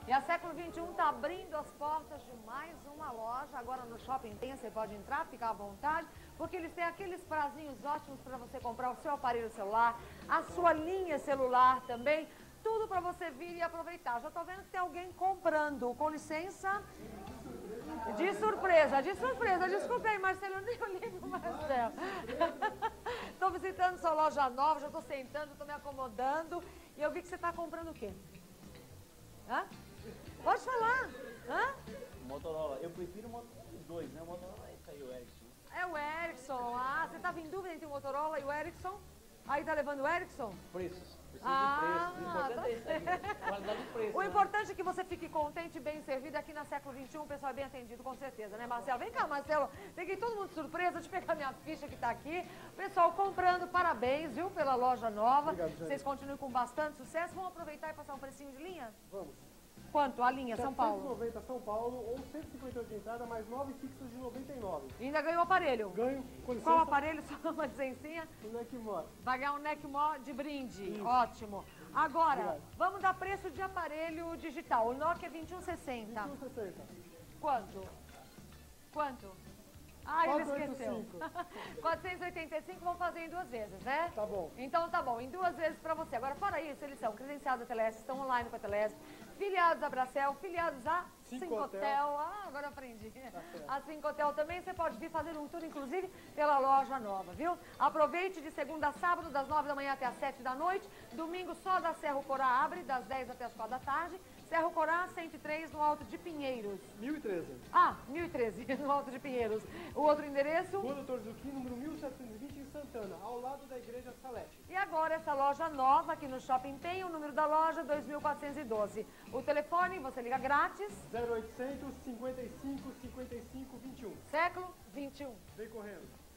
E a Século XXI está abrindo as portas de mais uma loja. Agora no Shopping Penha você pode entrar, ficar à vontade, porque eles têm aqueles prazinhos ótimos para você comprar o seu aparelho celular, a sua linha celular também, tudo para você vir e aproveitar. Já estou vendo que tem alguém comprando. Com licença. De surpresa, desculpa aí, Marcelo, eu nem olhei pro Marcelo. Estou visitando sua loja nova, já estou sentando, estou me acomodando. E eu vi que você está comprando o quê? Hã? Pode falar. Hã? Motorola, eu prefiro os dois, né? O Motorola e o Ericsson. É o Ericsson. Ah, você estava em dúvida entre o Motorola e o Ericsson? Aí tá levando o Ericsson? Preços. Preciso de preço. O importante é isso aí. Qualidade de preço. O importante é que você fique contente e bem servido. Aqui na Século XXI o pessoal é bem atendido, com certeza, né, Marcelo? Vem cá, Marcelo. Peguei todo mundo de surpresa de pegar minha ficha que tá aqui. O pessoal comprando, parabéns, viu, pela loja nova. Obrigado, vocês continuem com bastante sucesso. Vamos aproveitar e passar um precinho de linha? Vamos. Quanto? A linha, São Paulo? 790 São Paulo ou 158 de entrada, mais 9 fixos de 99. E ainda ganhou o aparelho. Ganho, com licença. Qual aparelho? Só uma licencinha? Onde é que mora? Vai ganhar um Neckmore de brinde. Isso. Ótimo. Agora, Obrigado. vamos dar preço de aparelho digital. O Nokia 2160. 160. Quanto? Quanto? Ah, ele esqueceu. 485. 485, vamos fazer em 2 vezes, né? Tá bom. Então tá bom, em 2 vezes pra você. Agora, fora isso, eles são credenciados à Telesp, estão online com a Telesp, filiados à Bracel, filiados à Cincotel. Ah, agora eu aprendi. A Cincotel também, você pode vir fazer um tour, inclusive, pela loja nova, viu? Aproveite de segunda a sábado, das 9 da manhã até as 7 da noite. Domingo só da Cerro Corá abre, das 10 até as 4 da tarde. Cerro Corá, 103, no Alto de Pinheiros. 1013. Ah, 1013, no Alto de Pinheiros. O outro endereço? Rua Doutor Zucchini, número 1720, em Santana, ao lado da Igreja Salete. E agora essa loja nova aqui no Shopping Penha, o número da loja 2412. O telefone, você liga grátis. 0800 55 55 21. Século 21. Vem correndo.